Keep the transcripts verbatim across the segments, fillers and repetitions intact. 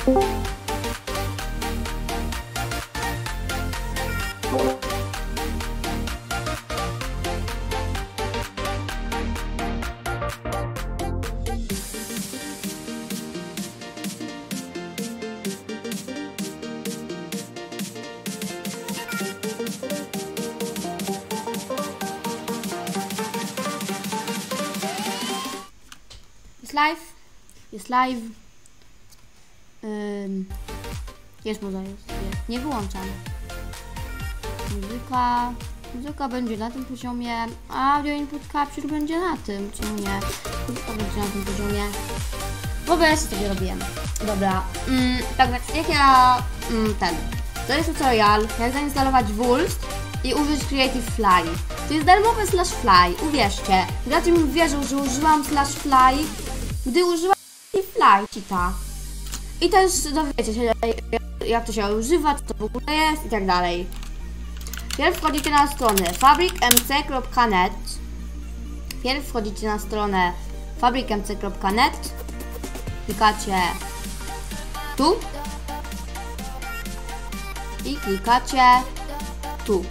Jest live, jest live, Ym, jest muza, jest, jest, nie wyłączam. Muzyka, muzyka będzie na tym poziomie, audio input capture będzie na tym, czy nie? Muzyka będzie na tym poziomie. W ogóle sobie robiłem. Dobra, mm, tak więc jak ja, mm, ten, to jest tutorial, jak zainstalować Wulst i użyć Creative Fly. To jest darmowy slash fly, uwierzcie. Gracze mi wierzą, że użyłam slash fly, gdy użyłam fly cheata. I też dowiecie się, jak to się używa, co to w ogóle jest i tak dalej. Pierw wchodzicie na stronę fabric m c kropka net. Pierw wchodzicie na stronę fabric m c kropka net. Klikacie tu. I klikacie tu.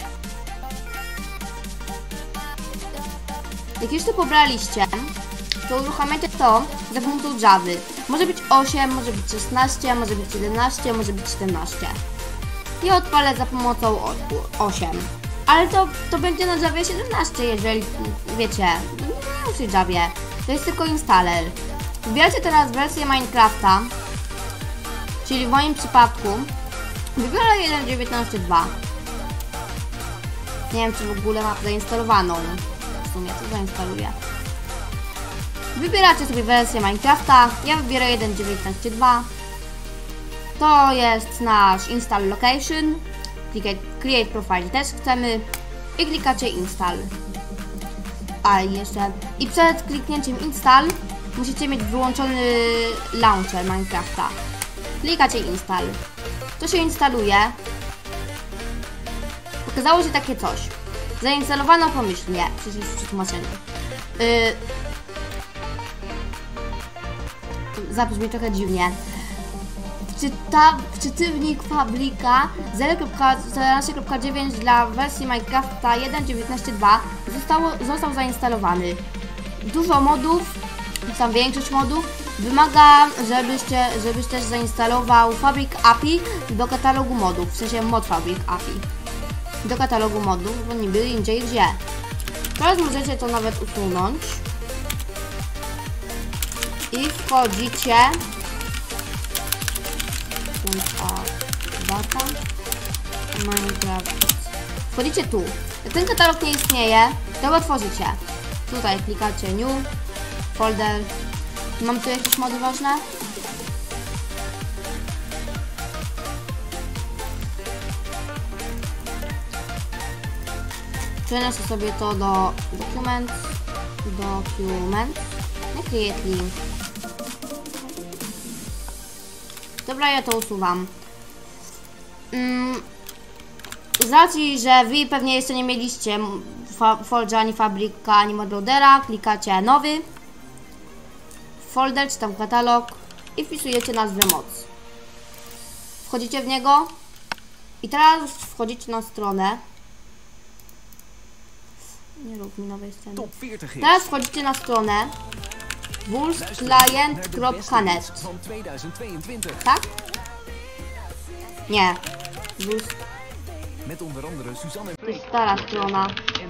Jak już to pobraliście, to uruchamiacie to za pomocą Java. Może być osiem, może być szesnaście, może być jedenaście, może być czternaście. I odpalę za pomocą osiem. Ale to, to będzie na Javie siedemnaście, jeżeli wiecie, nie musi Javie. To jest tylko installer. Wybieracie teraz wersję Minecrafta, czyli w moim przypadku wybiorę jeden kropka dziewiętnaście kropka dwa. Nie wiem, czy w ogóle mam zainstalowaną. W sumie to zainstaluję. Wybieracie sobie wersję Minecrafta. Ja wybierę jeden kropka dziewiętnaście kropka dwa. To jest nasz install location. Klikaj create profile też chcemy. I klikacie install. A jeszcze. I przed kliknięciem install musicie mieć wyłączony launcher Minecrafta. Klikacie install. To się instaluje. Pokazało się takie coś. Zainstalowano pomyślnie. Przecież w przetłumaczeniu. Yy, Zabrzmi trochę dziwnie. Wczyta, wczytywnik Fabrika zero kropka czternaście kropka dziewięć dla wersji Minecrafta jeden kropka dziewiętnaście kropka dwa zostało, został zainstalowany. Dużo modów, tam większość modów, wymaga, żebyście, żebyś też zainstalował Fabric A P I do katalogu modów, w sensie mod Fabric A P I. Do katalogu modów, bo niby indziej gdzie. Teraz możecie to nawet usunąć. I wchodzicie data Minecraft. Wchodzicie tu. Jak ten katalog nie istnieje, to go otworzycie. Tutaj klikacie new folder. Mam tu jakieś mody ważne? Przeniosę sobie to do document, document, i create link. Dobra, ja to usuwam. Mm, z racji, że wy pewnie jeszcze nie mieliście Forge'a, ani Fabryka, ani modloadera, klikacie nowy folder, czy tam katalog i wpisujecie nazwę moc. Wchodzicie w niego i teraz wchodzicie na stronę. Nie rób mi nowej sceny. Teraz wchodzicie na stronę wulst client kropka net. Tak? Nie. Wulst. To jest stara strona.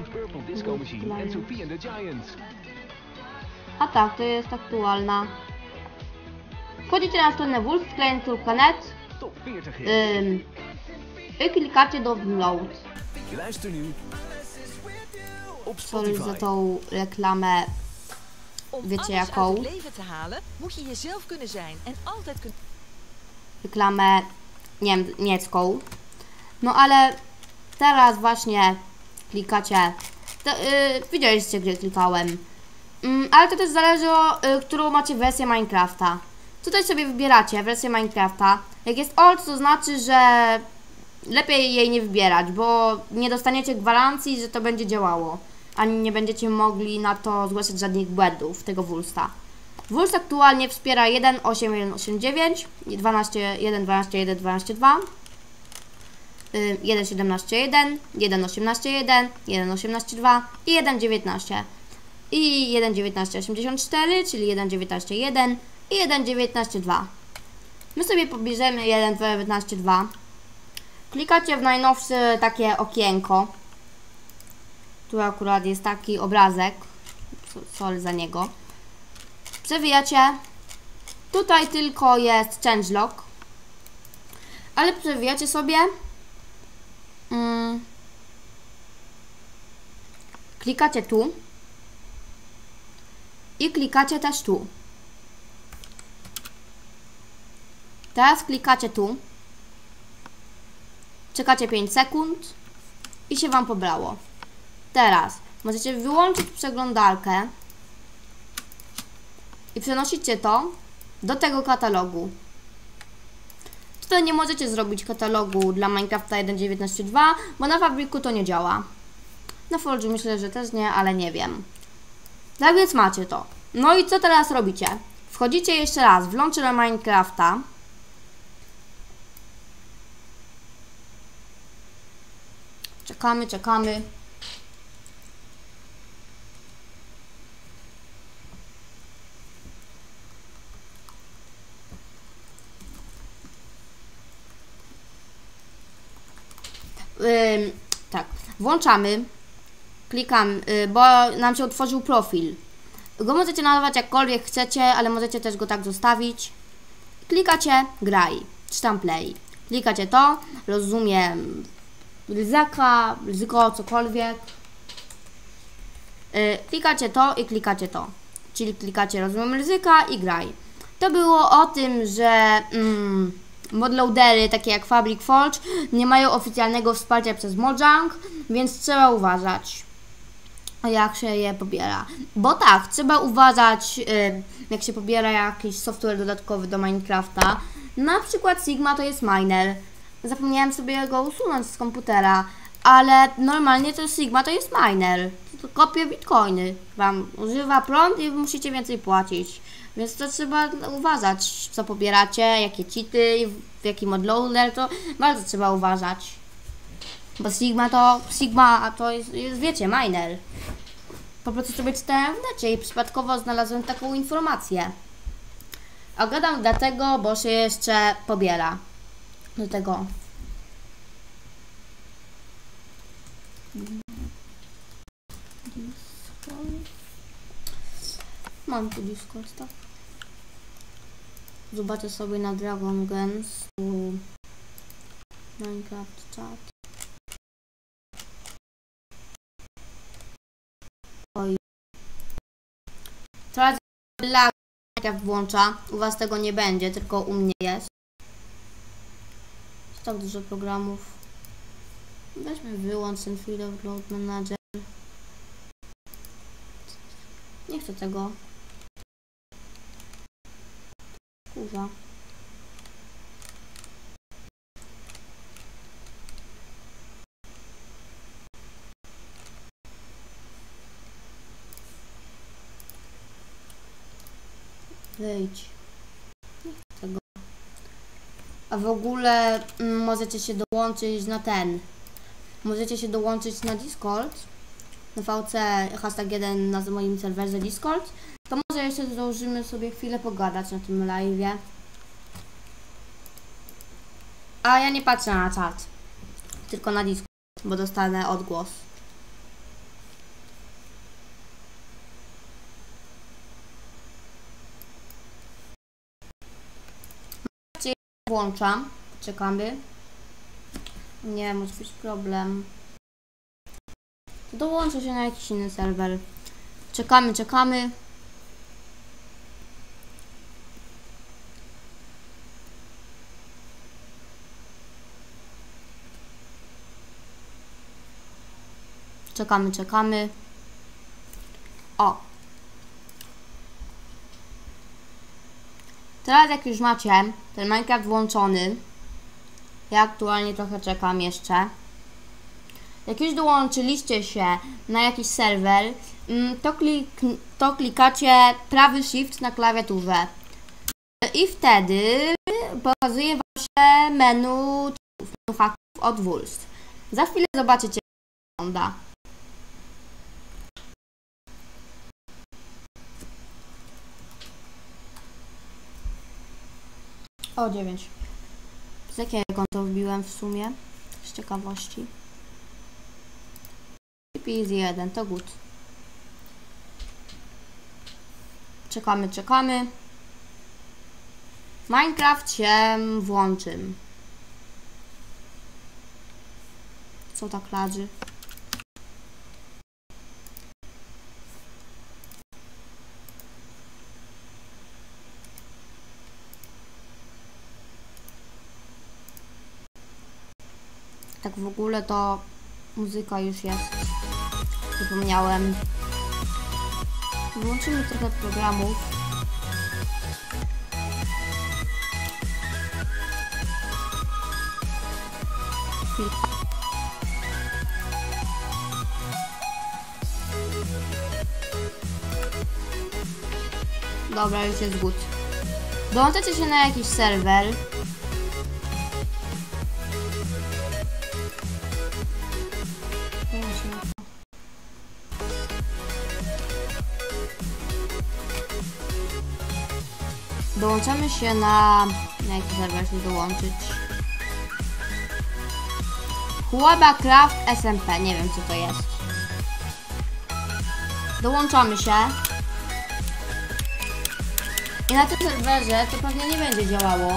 A tak, to jest aktualna. Wchodzicie na stronę wulst client kropka net ym, i klikacie download. Sorry za tą reklamę. Wiecie jaką? Reklamę niem niemiecką. No ale teraz właśnie klikacie. To, yy, widzieliście, gdzie klikałem. Yy, ale to też zależy o yy, którą macie wersję Minecrafta. Tutaj sobie wybieracie wersję Minecrafta. Jak jest old, to znaczy, że lepiej jej nie wybierać, bo nie dostaniecie gwarancji, że to będzie działało. Ani nie będziecie mogli na to zgłaszać żadnych błędów tego Wulsta. Wurs aktualnie wspiera jeden osiem jeden osiem dziewięć, dwanaście jeden dwanaście jeden dwanaście dwa, jeden siedemnaście jeden, jeden osiemnaście jeden, jeden osiemnaście dwa i jeden dziewiętnaście. I jeden dziewiętnaście osiemdziesiąt cztery, czyli jeden dziewiętnaście jeden i jeden dziewiętnaście dwa. My sobie pobierzemy jeden dziewiętnaście dwa. Klikacie w najnowsze takie okienko. Tu akurat jest taki obrazek. Sorry za niego. Przewijacie. Tutaj tylko jest changelog. Ale przewijacie sobie. Hmm. Klikacie tu. I klikacie też tu. Teraz klikacie tu. Czekacie pięć sekund. I się Wam pobrało. Teraz możecie wyłączyć przeglądarkę. I przenosicie to do tego katalogu. Tutaj nie możecie zrobić katalogu dla Minecrafta jeden dziewiętnaście dwa, bo na Fabriku to nie działa. Na Forge'u myślę, że też nie, ale nie wiem. Tak więc macie to. No i co teraz robicie? Wchodzicie jeszcze raz w launcher Minecrafta. Czekamy, czekamy. Yy, tak, włączamy. Klikam, yy, bo nam się otworzył profil. Go możecie nadawać jakkolwiek chcecie, ale możecie też go tak zostawić. Klikacie graj, czy tam play. Klikacie to, rozumiem ryzyka, ryzyko, cokolwiek. Yy, klikacie to i klikacie to. Czyli klikacie rozumiem ryzyka i graj. To było o tym, że mm, modloadery takie jak Fabric Forge nie mają oficjalnego wsparcia przez Mojang, więc trzeba uważać, jak się je pobiera. Bo tak, trzeba uważać, jak się pobiera jakiś software dodatkowy do Minecrafta. Na przykład Sigma to jest miner. Zapomniałem sobie go usunąć z komputera, ale normalnie to Sigma to jest miner. To kopie bitcoiny. Wam używa prąd i musicie więcej płacić. Więc to trzeba uważać, co pobieracie, jakie cheaty, w jaki modloader, to bardzo trzeba uważać. Bo Sigma to, Sigma to jest, jest wiecie, miner. Po prostu sobie czytałem w necie i przypadkowo znalazłem taką informację. A gadam dlatego, bo się jeszcze pobiera. Do tego. Mam tu Discord, tak? Zobaczę sobie na Dragon Gens Minecraft chat. Oj. Teraz lag Minecraft włącza. U Was tego nie będzie, tylko u mnie jest. Jest tak dużo programów. Weźmy wyłącz ten Field of Load Manager. Nie chcę tego. Kurwa. Wyjdź. Nie chcę go. A w ogóle mm, możecie się dołączyć na ten. Możecie się dołączyć na Discord. Na V C hashtag jeden na moim serwerze Discord. To może jeszcze zdążymy sobie chwilę pogadać na tym live'ie. A ja nie patrzę na czat. Tylko na Discord, bo dostanę odgłos. Włączam. Czekamy. Nie, może być problem. Dołączę się na jakiś inny serwer. Czekamy, czekamy. Czekamy, czekamy. O. Teraz jak już macie ten Minecraft włączony, ja aktualnie trochę czekam jeszcze, jak już dołączyliście się na jakiś serwer, to, klik, to klikacie prawy shift na klawiaturze i wtedy pokazuje wasze menu, menu haków od Wulst. Za chwilę zobaczycie, jak to wygląda. O, dziewięć. Z jakiego konto wbiłem w sumie? Z ciekawości. P Z jeden, to good. Czekamy, czekamy. Minecraft się włączy. Co tak ladzy? Tak w ogóle to muzyka już jest. Zapomniałem. Włączymy trochę programów. Dobra, już jest good. Dołączacie się na jakiś serwer. Dołączamy się na... na jaki serwer się dołączyć? Huabacraft S M P, nie wiem co to jest. Dołączamy się. I na tym serwerze to pewnie nie będzie działało.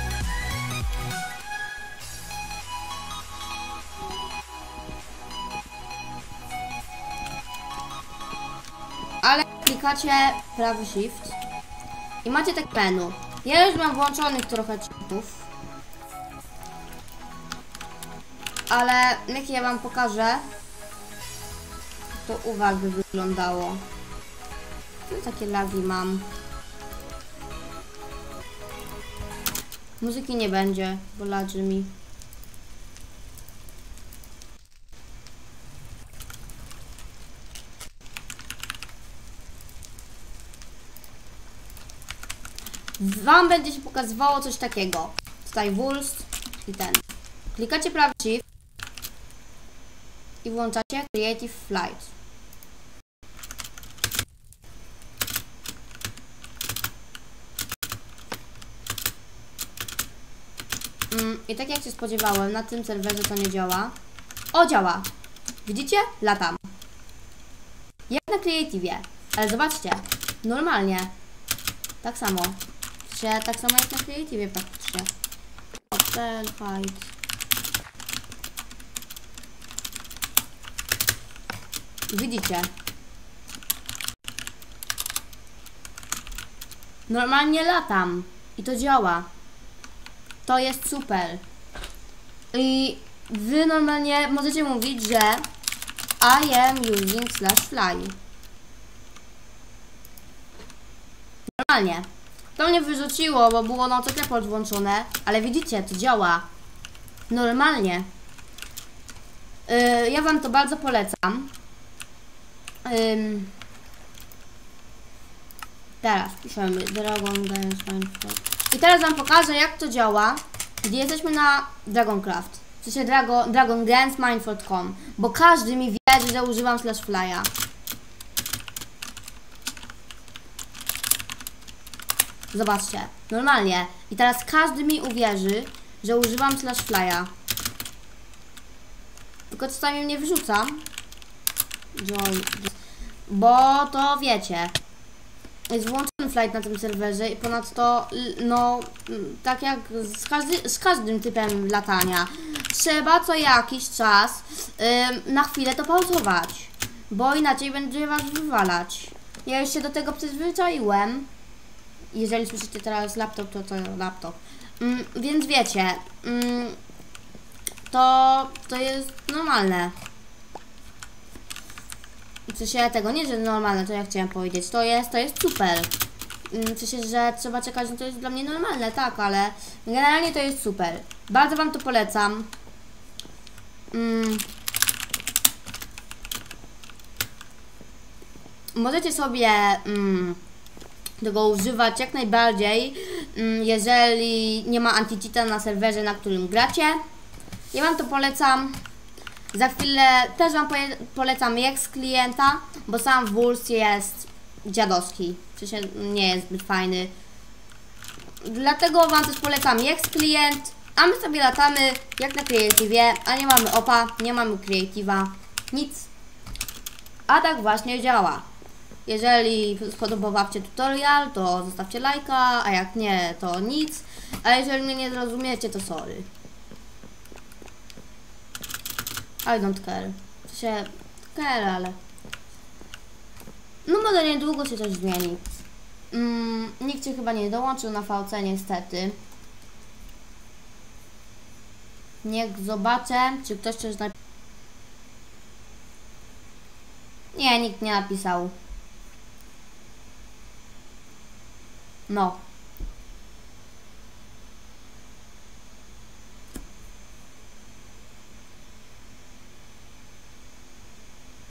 Ale klikacie prawy shift i macie tak menu. Ja już mam włączonych trochę cheatów, ale jak ja wam pokażę, to u was by wyglądało. No, takie lagi mam. Muzyki nie będzie, bo ladży mi. Wam będzie się pokazywało coś takiego. Tutaj Wulst i ten. Klikacie prawy shift i włączacie Creative Flight. Mm, I tak jak się spodziewałem, na tym serwerze to nie działa. O, działa! Widzicie? Latam. Jak na Creative'ie. Ale zobaczcie, normalnie. Tak samo. Tak samo jak na Creative'ie praktycznie. Ten fight. Widzicie? Normalnie latam. I to działa. To jest super. I wy normalnie możecie mówić, że I am using slash fly. Normalnie. To mnie wyrzuciło, bo było na autoclap włączone, ale widzicie, to działa. Normalnie. Yy, ja wam to bardzo polecam. Yy. Teraz piszemy Dragon Dance Minecraft. I teraz wam pokażę, jak to działa, gdy jesteśmy na Dragoncraft. W sensie Dragon, Dragon Dance Minecraft kropka com. Bo każdy mi wie, że używam slash fly'a. Zobaczcie, normalnie. I teraz każdy mi uwierzy, że używam slash fly'a. Tylko czasami mnie wyrzuca. Bo to wiecie. Jest włączony flight na tym serwerze i ponadto, no, tak jak z, każdy, z każdym typem latania, trzeba co jakiś czas yy, na chwilę to pauzować, bo inaczej będzie was wywalać. Ja już się do tego przyzwyczaiłem. Jeżeli słyszycie teraz laptop, to to laptop. Mm, więc wiecie, mm, to, to jest normalne. W sensie tego, nie że normalne, to ja chciałem powiedzieć, to jest, to jest super. W sensie, że trzeba czekać, no to jest dla mnie normalne, tak, ale generalnie to jest super. Bardzo wam to polecam. Mm. możecie sobie mm, tego używać jak najbardziej, mm, jeżeli nie ma anti-cheata na serwerze, na którym gracie. Ja wam to polecam. Za chwilę też wam polecam Jax klienta, bo sam Wurs jest dziadowski, w sensie nie jest zbyt fajny. Dlatego wam też polecam Jax klient, a my sobie latamy jak na Creative'ie, a nie mamy opa, nie mamy Creative'a, nic. A tak właśnie działa. Jeżeli spodobał wam się tutorial, to zostawcie lajka, a jak nie, to nic. A jeżeli mnie nie zrozumiecie, to sorry. I don't care. To się care, ale... No może niedługo się coś zmieni. Mm, nikt się chyba nie dołączył na V C niestety. Niech zobaczę, czy ktoś coś napisał. Nie, nikt nie napisał. No.